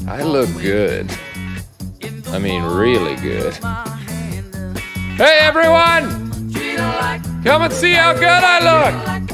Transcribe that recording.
I look good. I mean, really good. Hey, everyone! Come and see how good I look!